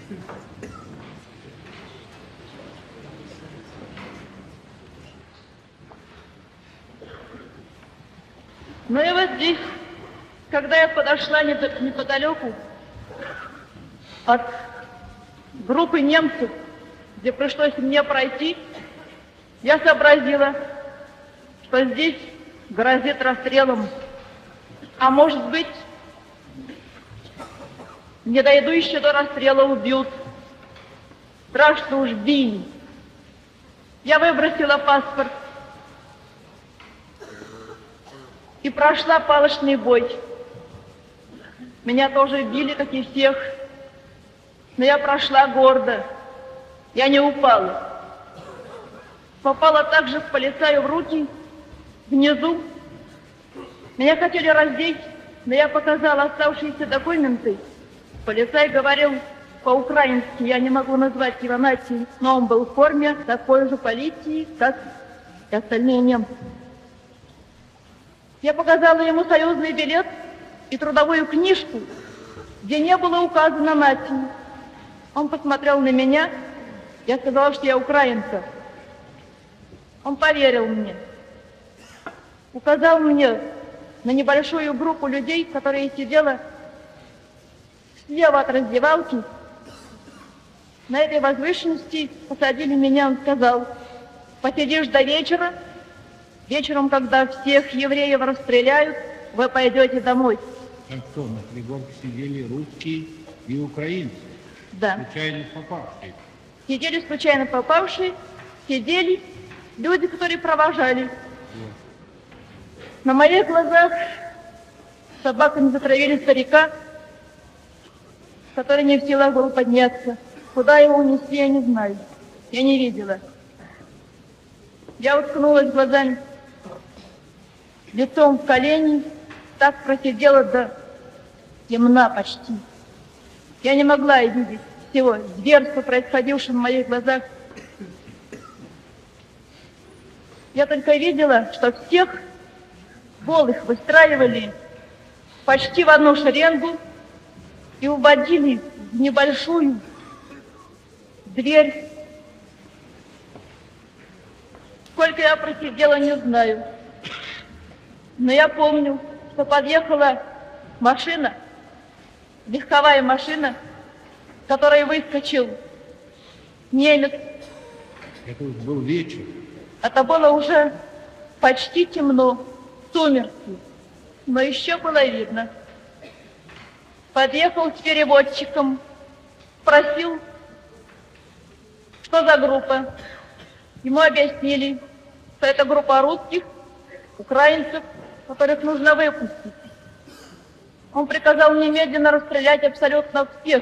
Ну и вот здесь, когда я подошла неподалеку от группы немцев, где пришлось мне пройти, я сообразила, что здесь грозит расстрелом. А может быть, не дойду еще до расстрела, убьют. Страшно уж били. Я выбросила паспорт и прошла палочный бой. Меня тоже били, как и всех, но я прошла гордо. Я не упала. Попала также к полицаю в руки, внизу. Меня хотели раздеть, но я показала оставшиеся документы. Полицай говорил по-украински, я не могу назвать его нацией, но он был в форме такой же полиции, как и остальные немцы. Я показала ему союзный билет и трудовую книжку, где не было указано нации. Он посмотрел на меня, я сказала, что я украинка. Он поверил мне. Указал мне на небольшую группу людей, которая сидела слева от раздевалки. На этой возвышенности посадили меня, он сказал: посидишь до вечера, вечером, когда всех евреев расстреляют, вы пойдете домой. А что, на пригорке сидели русские и украинцы? Да. Случайно попавшие? Сидели случайно попавшие, сидели люди, которые провожали. На моих глазах собаками затравили старика, который не в силах был подняться. Куда его унесли, я не знаю. Я не видела. Я уткнулась глазами, лицом в колени, так просидела до темна почти. Я не могла видеть всего зверства, происходившего в моих глазах. Я только видела, что всех голых выстраивали почти в одну шеренгу и уводили в небольшую дверь. Сколько я просидела, не знаю. Но я помню, что подъехала машина, легковая машина, в которой выскочил немец. Это был вечер. Это было уже почти темно, сумерки, но еще было видно. Подъехал с переводчиком, спросил, что за группа. Ему объяснили, что это группа русских, украинцев, которых нужно выпустить. Он приказал немедленно расстрелять абсолютно всех.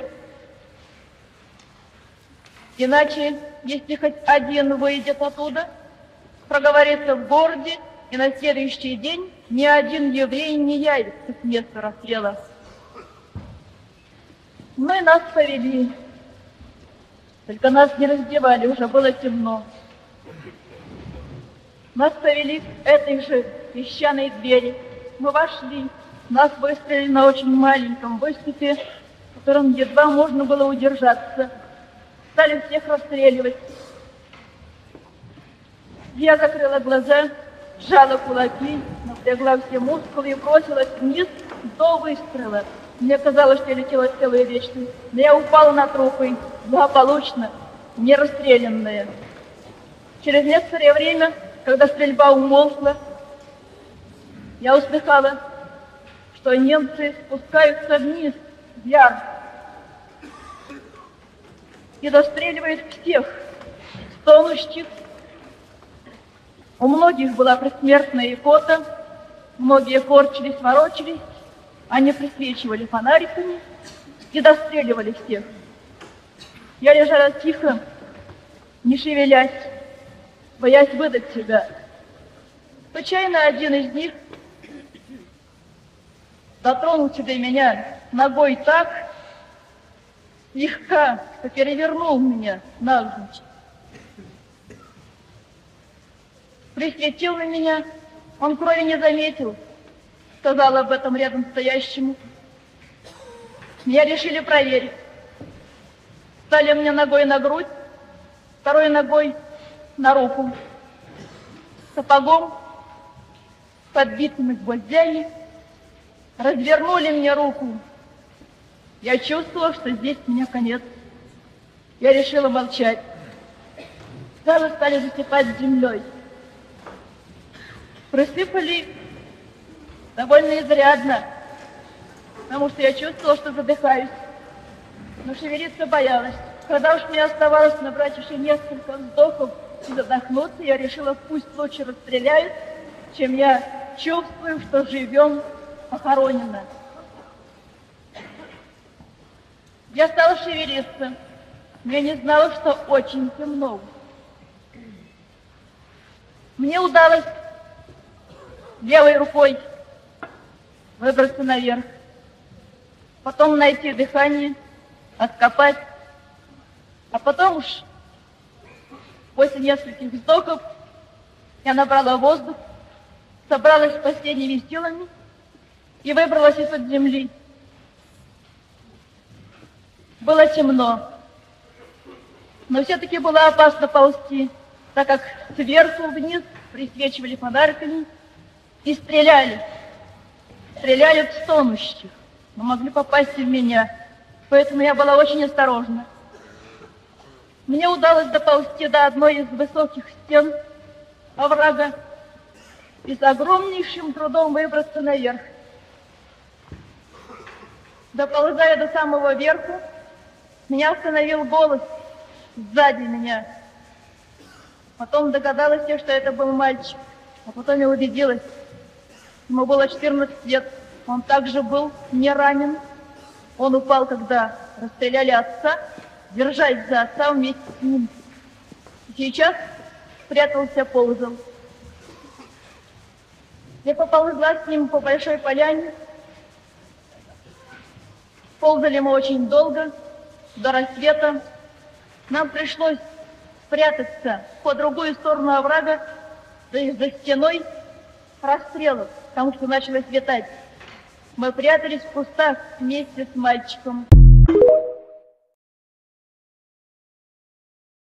Иначе, если хоть один выйдет оттуда, проговорится в городе, и на следующий день ни один еврей не явится к месту расстрела. Ну и нас повели. Только нас не раздевали, уже было темно. Нас повели к этой же песчаной двери. Мы вошли. Нас выстроили на очень маленьком выступе, в котором едва можно было удержаться. Стали всех расстреливать. Я закрыла глаза, сжала кулаки, напрягла все мускулы и бросилась вниз до выстрела. Мне казалось, что я летела целую вечность, но я упала на трупы, благополучно, не расстрелянная. Через некоторое время, когда стрельба умолкла, я услыхала, что немцы спускаются вниз, в яр, и достреливают всех стонущих. У многих была предсмертная икота, многие корчились, ворочались, они присвечивали фонариками и достреливали всех. Я лежала тихо, не шевелясь, боясь выдать себя. Случайно один из них дотронулся до меня ногой так, слегка, что перевернул меня навзничь. Присветил на меня, он крови не заметил, сказал об этом рядом стоящему. Меня решили проверить. встали мне ногой на грудь, второй ногой на руку, сапогом, подбитыми гвоздями, развернули мне руку. Я чувствовала, что здесь у меня конец. Я решила молчать. Сразу стали засыпать землей. Присыпали довольно изрядно, потому что я чувствовала, что задыхаюсь. Но шевелиться боялась. Когда уж мне оставалось набрать еще несколько вздохов и задохнуться, я решила, пусть лучше расстреляют, чем я чувствую, что живем похоронено. Я стала шевелиться. Я не знала, что очень темно. Мне удалось левой рукой выбраться наверх, потом найти дыхание, откопать, а потом уж после нескольких вздохов я набрала воздух, собралась с последними силами и выбралась из-под земли. Было темно, но все-таки было опасно ползти, так как сверху вниз присвечивали фонариками и стреляли. Стреляли в стонущих, но могли попасть и в меня, поэтому я была очень осторожна. Мне удалось доползти до одной из высоких стен оврага и с огромнейшим трудом выбраться наверх. Доползая до самого верху, меня остановил голос сзади меня. Потом догадалась я, что это был мальчик, а потом я убедилась. Ему было 14 лет, он также был не ранен. Он упал, когда расстреляли отца, держась за отца вместе с ним. Сейчас спрятался, ползал. Я поползла с ним по большой поляне. Ползали мы очень долго, до рассвета. Нам пришлось спрятаться по другую сторону оврага, то есть за стеной расстрелов, потому что начало светать. Мы прятались в кустах вместе с мальчиком.